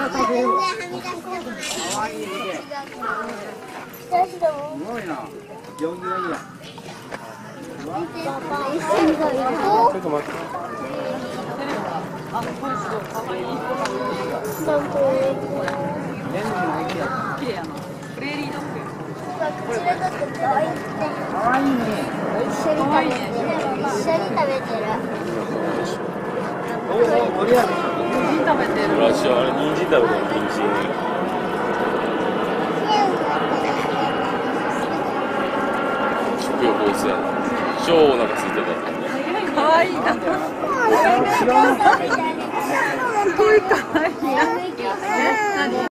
ごいな。行儀がいいや。 ちょっと待って。 綺麗やな。プレーリードッグ。 可愛いね。 一緒に食べてる。 おお、盛り上げ。 人参食べてる。 よし、あれ人参食べてる人参。食欲旺盛やな。超お腹空いてた。 可愛いな。すごい可愛いな。何？